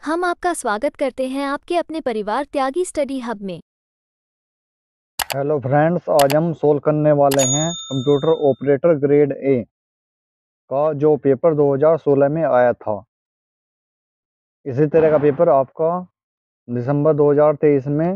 हम आपका स्वागत करते हैं आपके अपने परिवार त्यागी स्टडी हब में। हेलो फ्रेंड्स, आज हम सोल्व करने वाले हैं कंप्यूटर ऑपरेटर ग्रेड ए का जो पेपर 2016 में आया था। इसी तरह का पेपर आपका दिसंबर 2023 में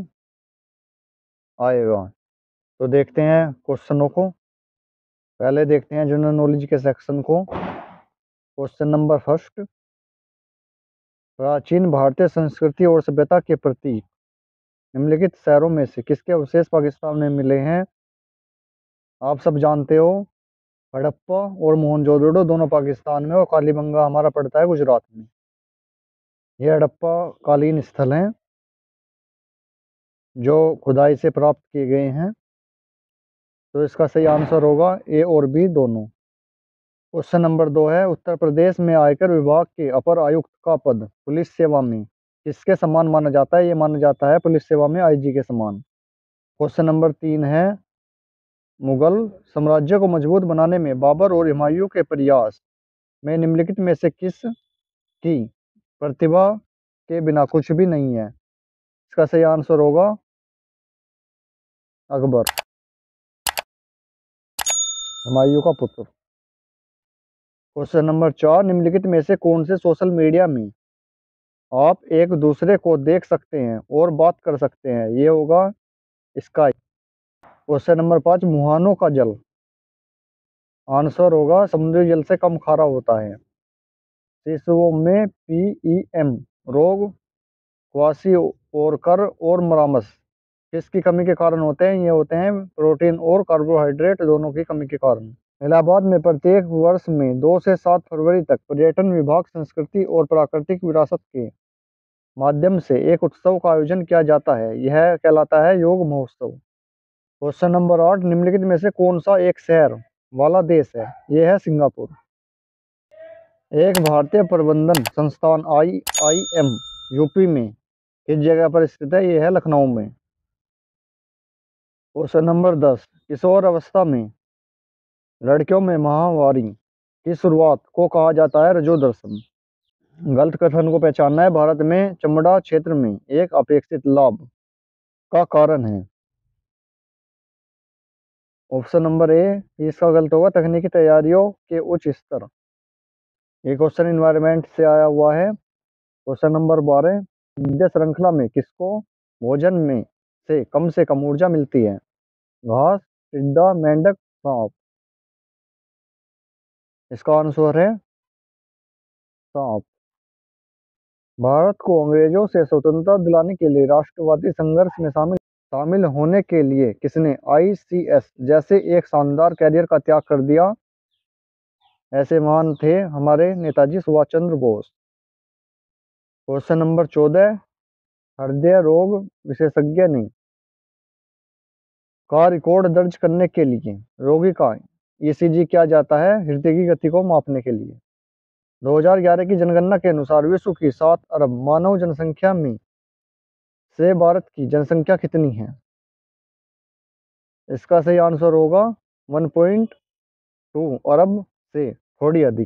आएगा। तो देखते हैं क्वेश्चनों को। पहले देखते हैं जनरल नॉलेज के सेक्शन को। क्वेश्चन नंबर फर्स्ट, प्राचीन भारतीय संस्कृति और सभ्यता के प्रतीक निम्नलिखित शहरों में से किसके अवशेष पाकिस्तान में मिले हैं? आप सब जानते हो, हड़प्पा और मोहनजोदड़ो दोनों पाकिस्तान में और कालीबंगा हमारा पड़ता है गुजरात में। ये हड़प्पा कालीन स्थल हैं जो खुदाई से प्राप्त किए गए हैं। तो इसका सही आंसर होगा ए और बी दोनों। क्वेश्चन नंबर 2 है, उत्तर प्रदेश में आयकर विभाग के अपर आयुक्त का पद पुलिस सेवा में किसके समान माना जाता है? ये माना जाता है पुलिस सेवा में आईजी के समान। क्वेश्चन नंबर 3 है, मुगल साम्राज्य को मजबूत बनाने में बाबर और हुमायूं के प्रयास में निम्नलिखित में से किस की प्रतिभा के बिना कुछ भी नहीं है? इसका सही आंसर होगा अकबर, हुमायूं का पुत्र। क्वेश्चन नंबर 4, निम्नलिखित में से कौन से सोशल मीडिया में आप एक दूसरे को देख सकते हैं और बात कर सकते हैं? ये होगा स्काइप। क्वेश्चन नंबर 5, मुहानों का जल आंसर होगा समुद्री जल से कम खारा होता है। शिशुओं में पीईएम रोग, क्वाशिओरकर और मरामस किसकी कमी के कारण होते हैं? ये होते हैं प्रोटीन और कार्बोहाइड्रेट दोनों की कमी के कारण। इलाहाबाद में प्रत्येक वर्ष में 2 से 7 फरवरी तक पर्यटन विभाग संस्कृति और प्राकृतिक विरासत के माध्यम से एक उत्सव का आयोजन किया जाता है। यह कहलाता है योग महोत्सव। क्वेश्चन नंबर 8, निम्नलिखित में से कौन सा एक शहर वाला देश है? यह है सिंगापुर। एक भारतीय प्रबंधन संस्थान IIM यूपी में किस जगह पर स्थित है? यह है लखनऊ में। क्वेश्चन नंबर 10, किशोर अवस्था में लड़कियों में माहवारी की शुरुआत को कहा जाता है रजोदर्शन। गलत कथन को पहचानना है। भारत में चमड़ा क्षेत्र में एक अपेक्षित लाभ का कारण है। ऑप्शन नंबर ए इसका गलत होगा, तकनीकी तैयारियों के उच्च स्तर। ये क्वेश्चन इन्वायरमेंट से आया हुआ है। क्वेश्चन नंबर 12, खाद्य श्रृंखला में किसको भोजन में से कम ऊर्जा मिलती है? घास, टिड्डा, मेंढक, सांप। इसका आंसर है सांप। भारत को अंग्रेजों से स्वतंत्रता दिलाने के लिए राष्ट्रवादी संघर्ष में शामिल होने के लिए किसने ICS जैसे एक शानदार कैरियर का त्याग कर दिया? ऐसे महान थे हमारे नेताजी सुभाष चंद्र बोस। क्वेश्चन नंबर 14, हृदय रोग विशेषज्ञ ने का रिकॉर्ड दर्ज करने के लिए रोगी का ECG किया जाता है हृदय की गति को मापने के लिए। 2011 की जनगणना के अनुसार विश्व की 7 अरब मानव जनसंख्या में से भारत की जनसंख्या कितनी है? इसका सही आंसर होगा 1.2 अरब से थोड़ी अधिक।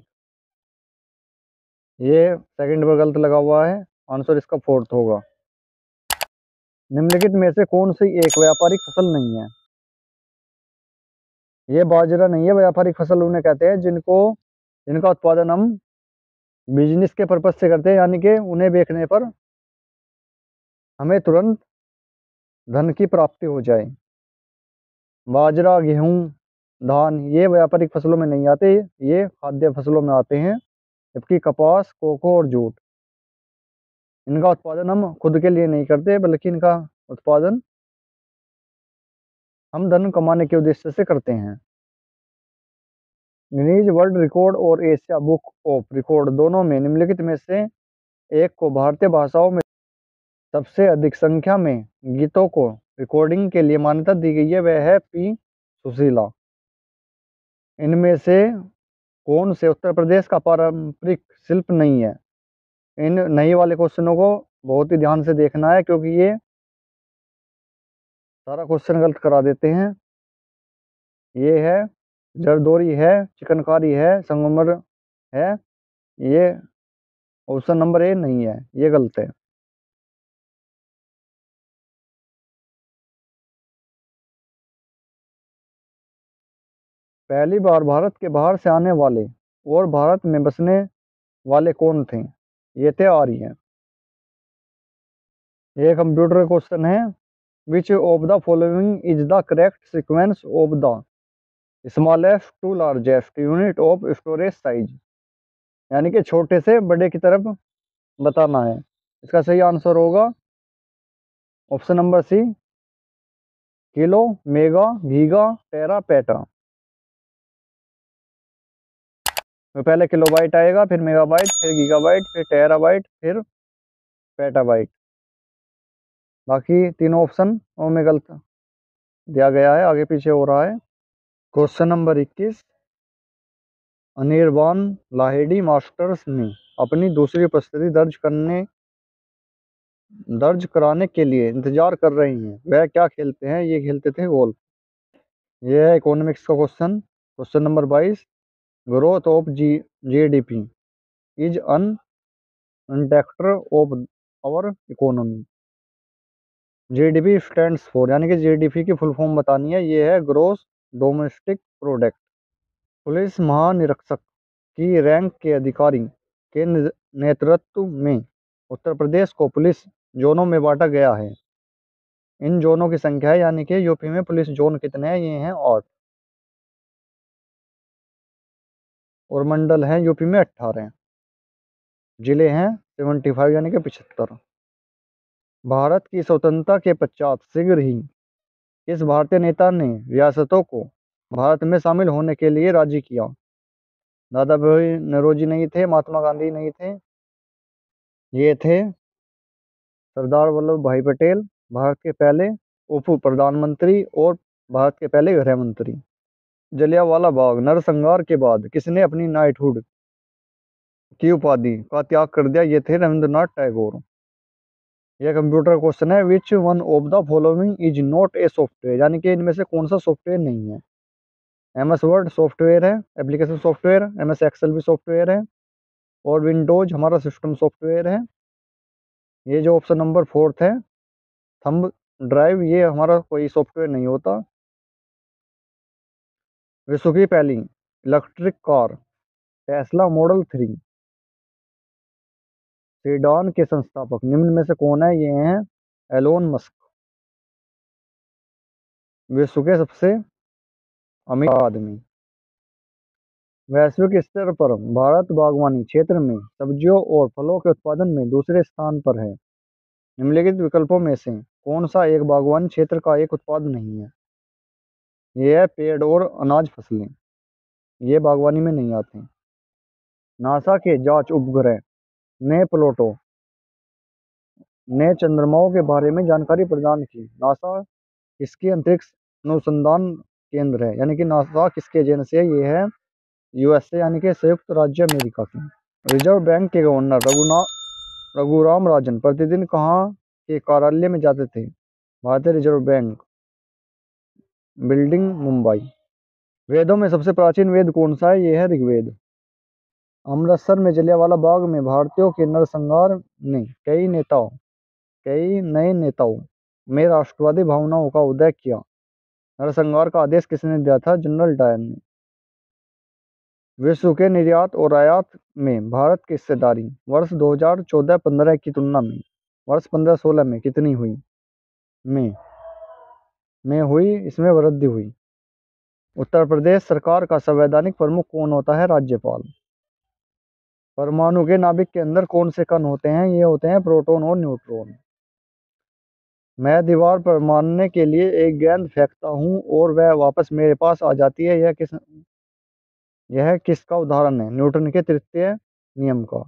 ये सेकंड पर गलत लगा हुआ है, आंसर इसका फोर्थ होगा। निम्नलिखित में से कौन सी एक व्यापारिक फसल नहीं है? ये बाजरा नहीं है। व्यापारिक फसल उन्हें कहते हैं जिनका उत्पादन हम बिजनेस के पर्पज से करते हैं, यानी कि उन्हें बेचने पर हमें तुरंत धन की प्राप्ति हो जाए। बाजरा, गेहूं, धान ये व्यापारिक फसलों में नहीं आते, ये खाद्य फसलों में आते हैं। जबकि कपास, कोको और जूट, इनका उत्पादन हम खुद के लिए नहीं करते, बल्कि इनका उत्पादन हम धन कमाने के उद्देश्य से करते हैं। गिनीज वर्ल्ड रिकॉर्ड और एशिया बुक ऑफ रिकॉर्ड दोनों में निम्नलिखित में से एक को भारतीय भाषाओं में सबसे अधिक संख्या में गीतों को रिकॉर्डिंग के लिए मान्यता दी गई है। वह है P सुशीला। इनमें से कौन से उत्तर प्रदेश का पारंपरिक शिल्प नहीं है? इन नहीं वाले क्वेश्चनों को बहुत ही ध्यान से देखना है, क्योंकि ये सारा क्वेश्चन गलत करा देते हैं। ये है जरदोरी है, चिकनकारी है, संगमर है, ये ऑप्शन नंबर ए नहीं है, ये गलत है। पहली बार भारत के बाहर से आने वाले और भारत में बसने वाले कौन थे? ये थे आर्य। ये कंप्यूटर क्वेश्चन है। Which of the following is the correct sequence of the smallest to largest unit of storage size? यानी कि छोटे से बड़े की तरफ बताना है। इसका सही आंसर होगा option number C, kilo, mega, giga, tera, peta. तो पहले किलोबाइट आएगा, फिर मेगाबाइट, फिर गीगाबाइट, फिर टेराबाइट, फिर पेटाबाइट। बाकी तीनों ऑप्शन में गलत दिया गया है, आगे पीछे हो रहा है। Question number 21। Anirban Lahiri masters ने अपनी दूसरी उपस्थिति दर्ज कराने के लिए इंतजार कर रही हैं, वह क्या खेलते हैं? ये खेलते थे गोल्फ। यह है इकोनॉमिक्स का question. Question number 22। Growth of GDP is an indicator of our economy. GDP stands for, यानी कि जीडीपी की फुल फॉर्म बतानी है। ये है ग्रोस डोमेस्टिक प्रोडक्ट। पुलिस महानिरीक्षक की रैंक के अधिकारी के नेतृत्व में उत्तर प्रदेश को पुलिस जोनों में बांटा गया है। इन जोनों की संख्या है, यानी कि यूपी में पुलिस जोन कितने हैं? ये हैं 8। और मंडल हैं यूपी में 18। जिले हैं 75, यानी कि 75। भारत की स्वतंत्रता के पश्चात शीघ्र ही इस भारतीय नेता ने रियासतों को भारत में शामिल होने के लिए राजी किया? दादा भाई नौरोजी नहीं थे, महात्मा गांधी नहीं थे, ये थे सरदार वल्लभ भाई पटेल, भारत के पहले उप प्रधानमंत्री और भारत के पहले गृह मंत्री। जलियांवाला बाग नरसंहार के बाद किसने अपनी नाइटहुड की उपाधि का त्याग कर दिया? ये थे रविंद्रनाथ टैगोर। यह कंप्यूटर क्वेश्चन है। Which one of the following is not a software, यानी कि इनमें से कौन सा सॉफ्टवेयर नहीं है? एमएस वर्ड सॉफ्टवेयर है, एप्लीकेशन सॉफ्टवेयर, एमएस एक्सेल भी सॉफ्टवेयर है, और विंडोज हमारा सिस्टम सॉफ्टवेयर है। ये जो ऑप्शन नंबर 4 है, थंब ड्राइव, ये हमारा कोई सॉफ्टवेयर नहीं होता। विश्व की पहली electric car Tesla model 3 sedan के संस्थापक निम्न में से कौन है? ये हैं एलोन मस्क। विश्व के सबसे अमीर आदमी। वैश्विक स्तर पर भारत बागवानी क्षेत्र में सब्जियों और फलों के उत्पादन में दूसरे स्थान पर है। निम्नलिखित विकल्पों में से कौन सा एक बागवानी क्षेत्र का एक उत्पाद नहीं है? ये है पेड़ और अनाज फसलें, ये बागवानी में नहीं आते। नासा के जांच उपग्रह ने प्लूटो ने चंद्रमाओं के बारे में जानकारी प्रदान की। नासा किसकी अंतरिक्ष अनुसंधान केंद्र है? यानी कि नासा किसके एजेंसी है? ये है यूएसए, यानी कि संयुक्त राज्य अमेरिका की। रिजर्व बैंक के गवर्नर रघुराम राजन प्रतिदिन कहाँ के कार्यालय में जाते थे? भारतीय रिजर्व बैंक, बिल्डिंग, मुंबई। वेदों में सबसे प्राचीन वेद कौन सा है? ये है ऋग्वेद। अमृतसर में जलियांवाला बाग में भारतीयों के नरसंहार ने कई नए नेताओं में राष्ट्रवादी भावनाओं का उदय किया। नरसंहार का आदेश किसने दिया था? जनरल डायर ने। विश्व के निर्यात और आयात में भारत की हिस्सेदारी वर्ष 2014-15 की तुलना में वर्ष 15-16 में कितनी हुई? में हुई, इसमें वृद्धि हुई। उत्तर प्रदेश सरकार का संवैधानिक प्रमुख कौन होता है? राज्यपाल। परमाणु के नाभिक के अंदर कौन से कण होते हैं? ये होते हैं प्रोटॉन और न्यूट्रॉन। मैं दीवार पर मारने के लिए एक गेंद फेंकता हूं और वह वापस मेरे पास आ जाती है, यह किसका उदाहरण है? न्यूटन के तृतीय नियम का।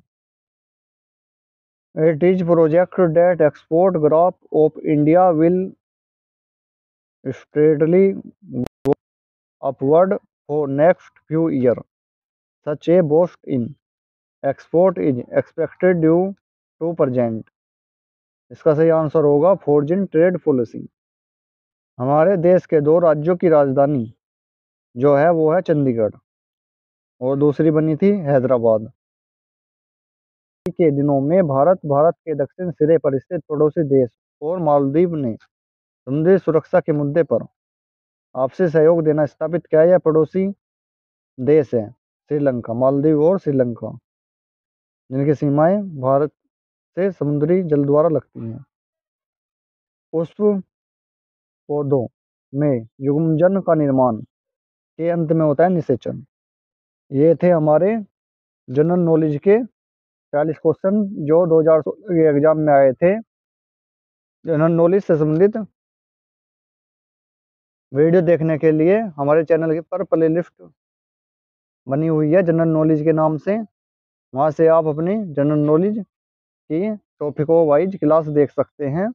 It is project that export graph of India will straightly upward for next few years. Such a boost in export is expected due to present. इसका सही आंसर होगा फॉरेन ट्रेड पॉलिसी। हमारे देश के 2 राज्यों की राजधानी जो है वो है चंडीगढ़, और दूसरी बनी थी हैदराबाद। के दिनों में भारत के दक्षिण सिरे पर स्थित पड़ोसी देश और मालदीव ने समुद्री सुरक्षा के मुद्दे पर आपसी सहयोग देना स्थापित किया। यह पड़ोसी देश है श्रीलंका, मालदीव और श्रीलंका, जिनकी सीमाएं भारत से समुद्री जल द्वारा लगती हैं। पुष्प पौधों में युग्मजन का निर्माण के अंत में होता है निषेचन। ये थे हमारे जनरल नॉलेज के 40 क्वेश्चन जो 2016 के एग्जाम में आए थे। जनरल नॉलेज से संबंधित वीडियो देखने के लिए हमारे चैनल पर प्लेलिस्ट बनी हुई है जनरल नॉलेज के नाम से। वहां से आप अपनी जनरल नॉलेज की टॉपिको वाइज क्लास देख सकते हैं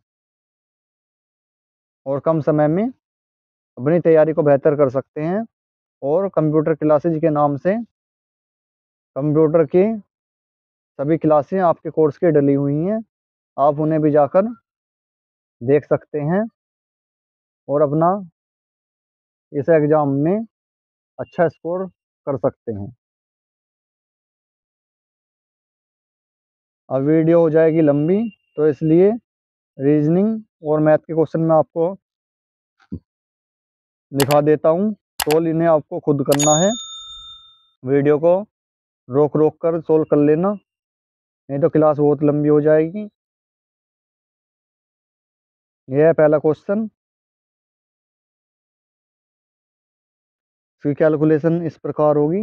और कम समय में अपनी तैयारी को बेहतर कर सकते हैं। और कंप्यूटर क्लासेज के नाम से कंप्यूटर की सभी क्लासें आपके कोर्स की डली हुई हैं, आप उन्हें भी जाकर देख सकते हैं और अपना इस एग्जाम में अच्छा स्कोर कर सकते हैं। अब वीडियो हो जाएगी लंबी, तो इसलिए रीजनिंग और मैथ के क्वेश्चन मैं आपको दिखा देता हूँ। सोल्व इन्हें आपको खुद करना है। वीडियो को रोक रोक कर सोल्व कर लेना, नहीं तो क्लास बहुत लंबी हो जाएगी। यह है पहला क्वेश्चन। इसकी कैलकुलेशन इस प्रकार होगी,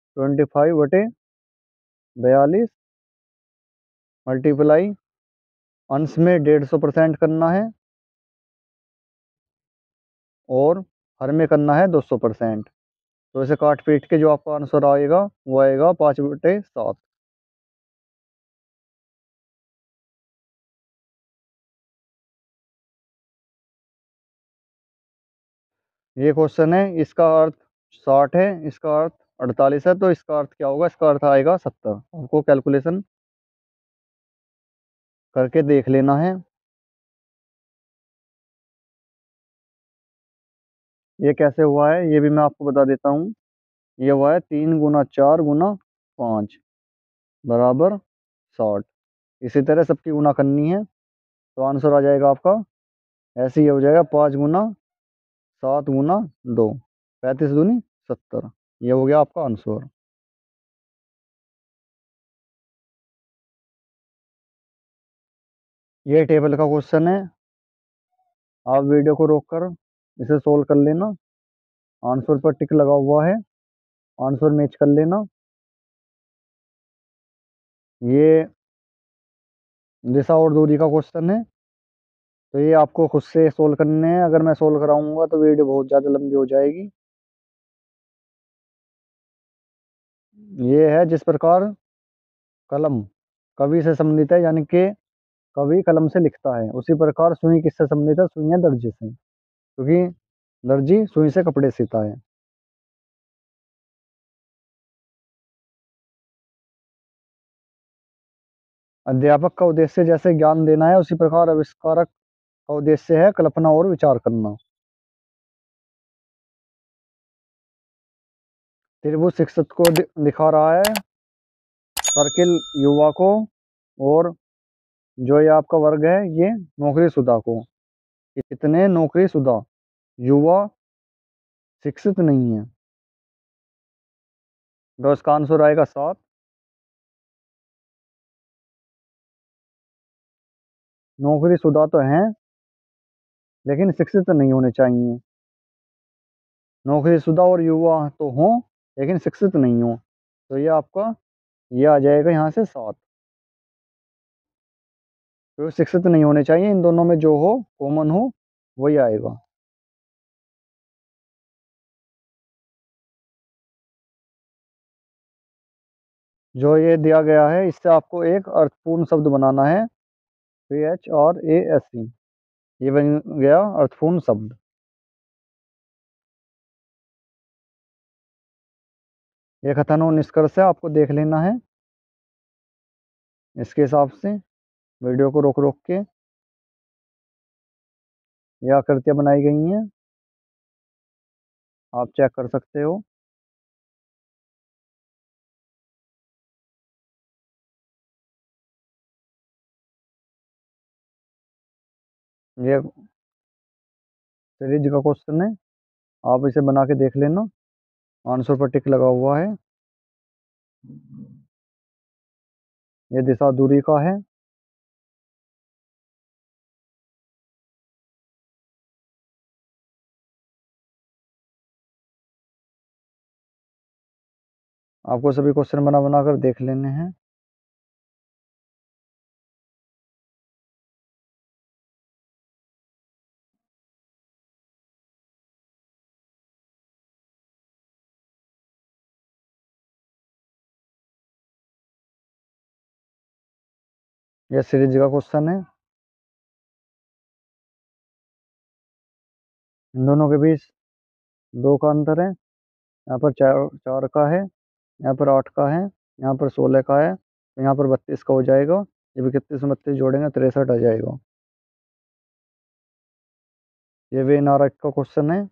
25/42 मल्टीप्लाई अंश में 150% करना है और हर में करना है 200%। तो इसे काट पीट के जो आपका आंसर आएगा वो आएगा 5/7। ये क्वेश्चन है, इसका अर्थ 60 है, इसका अर्थ 48 है, तो इसका अर्थ क्या होगा? इसका अर्थ आएगा 70। आपको कैलकुलेशन करके देख लेना है। ये कैसे हुआ है ये भी मैं आपको बता देता हूँ। ये हुआ है 3 × 4 × 5 बराबर 60। इसी तरह सबकी गुना करनी है, तो आंसर आ जाएगा आपका ऐसे ही हो जाएगा, 5 × 7 × 2, 35 दूनी 70। ये हो गया आपका आंसर। ये टेबल का क्वेश्चन है, आप वीडियो को रोक कर इसे सोल्व कर लेना। आंसर पर टिक लगा हुआ है, आंसर मैच कर लेना। ये दिशा और दूरी का क्वेश्चन है, तो ये आपको खुद से सोल्व करने हैं। अगर मैं सोल्व कराऊंगा तो वीडियो बहुत ज़्यादा लंबी हो जाएगी। ये है जिस प्रकार कलम कवि से संबंधित है, यानी कि कवि कलम से लिखता है, उसी प्रकार सुई किससे संबंधित है? सुइयां दर्जी से, क्योंकि दर्जी सुई से कपड़े सीता है। अध्यापक का उद्देश्य जैसे ज्ञान देना है, उसी प्रकार आविष्कारक का उद्देश्य है कल्पना और विचार करना। त्रिभुज शिक्षक को दिखा रहा है, सर्किल युवा को, और जो ये आपका वर्ग है ये नौकरीशुदा को। कितने नौकरीशुदा युवा शिक्षित नहीं है? तो इसका आंसर आएगा 7। नौकरीशुदा तो हैं लेकिन शिक्षित नहीं होने चाहिए। नौकरीशुदा और युवा तो हों लेकिन शिक्षित नहीं हो, तो ये आपका ये आ जाएगा यहाँ से 7। तो शिक्षित नहीं होने चाहिए, इन दोनों में जो हो कॉमन हो वही आएगा। जो ये दिया गया है इससे आपको एक अर्थपूर्ण शब्द बनाना है, PHRASE, ये बन गया अर्थपूर्ण शब्द। ये कथन और निष्कर्ष है, आपको देख लेना है इसके हिसाब से। वीडियो को रोक रोक के ये आकृतियां बनाई गई हैं, आप चेक कर सकते हो। ये सीरीज का क्वेश्चन है, आप इसे बना के देख लेना। आंसर पर टिक लगा हुआ है। ये दिशा दूरी का है। आपको सभी क्वेश्चन बना बना कर देख लेने हैं। ये सीरीज का क्वेश्चन है। इन दोनों के बीच 2 का अंतर है। यहाँ पर 4 का है, यहाँ पर 8 का है, यहाँ पर 16 का है, तो यहाँ पर 32 का हो जाएगा। जब 31 में 32 जोड़ेंगे 63 आ जाएगा। ये वेन आर्क का क्वेश्चन है।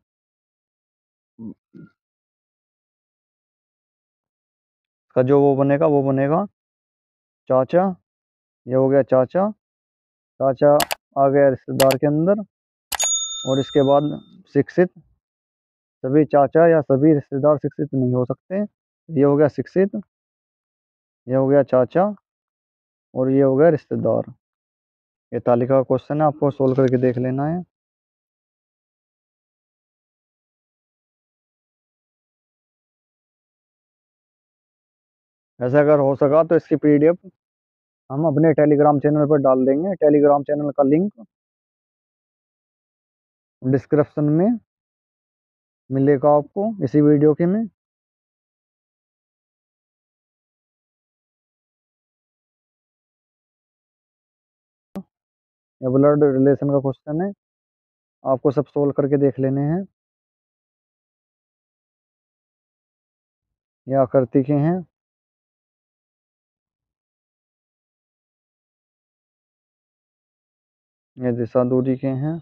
का जो वो बनेगा चाचा। ये हो गया चाचा। चाचा आ गया रिश्तेदार के अंदर, और इसके बाद शिक्षित। सभी चाचा या सभी रिश्तेदार शिक्षित नहीं हो सकते। ये हो गया शिक्षित, ये हो गया चाचा, और ये हो गया रिश्तेदार। ये तालिका का क्वेश्चन है, आपको सोल्व करके देख लेना है। ऐसा अगर हो सका तो इसकी पीडीएफ हम अपने टेलीग्राम चैनल पर डाल देंगे। टेलीग्राम चैनल का लिंक डिस्क्रिप्शन में मिलेगा आपको इसी वीडियो के में। ये ब्लड रिलेशन का क्वेश्चन है, आपको सब सोल्व करके देख लेने हैं। ये आकृति के हैं। ये दिशा दूरी के हैं।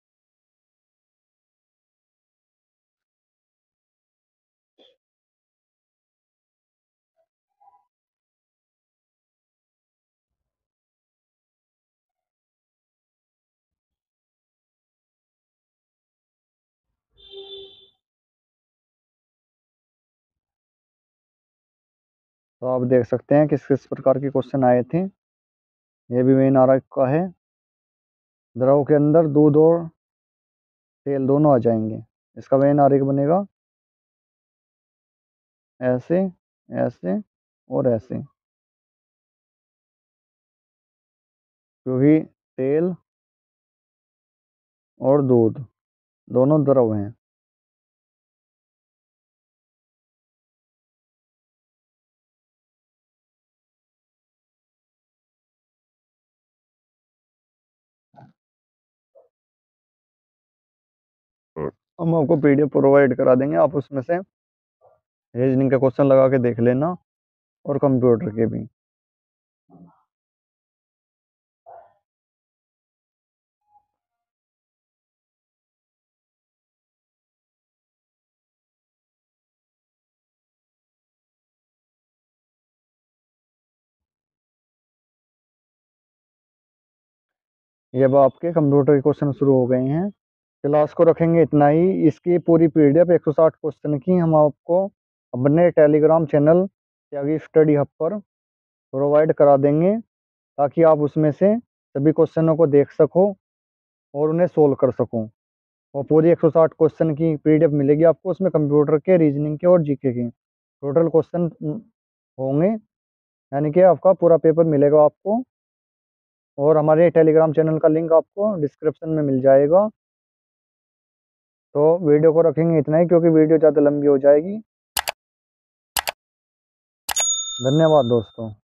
तो आप देख सकते हैं किस किस प्रकार के क्वेश्चन आए थे। ये भी मेन आरक का है। द्रव के अंदर दूध और तेल दोनों आ जाएंगे। इसका मेन आरेख बनेगा ऐसे, ऐसे और ऐसे, क्योंकि तेल और दूध दोनों द्रव हैं। हम आपको पीडीएफ प्रोवाइड करा देंगे, आप उसमें से रीजनिंग का क्वेश्चन लगा के देख लेना, और कंप्यूटर के भी। ये अब आपके कंप्यूटर के क्वेश्चन शुरू हो गए हैं। क्लास को रखेंगे इतना ही। इसकी पूरी पीडीएफ 160 क्वेश्चन की हम आपको अपने Telegram channel Tyagi study hub पर प्रोवाइड करा देंगे, ताकि आप उसमें से सभी क्वेश्चनों को देख सको और उन्हें सोल्व कर सको। और पूरी 160 क्वेश्चन की पीडीएफ मिलेगी आपको। उसमें कंप्यूटर के, रीजनिंग के और जीके के टोटल क्वेश्चन होंगे, यानी कि आपका पूरा पेपर मिलेगा आपको। और हमारे टेलीग्राम चैनल का लिंक आपको डिस्क्रिप्शन में मिल जाएगा। तो वीडियो को रखेंगे इतना ही, क्योंकि वीडियो ज़्यादा लंबी हो जाएगी। धन्यवाद दोस्तों।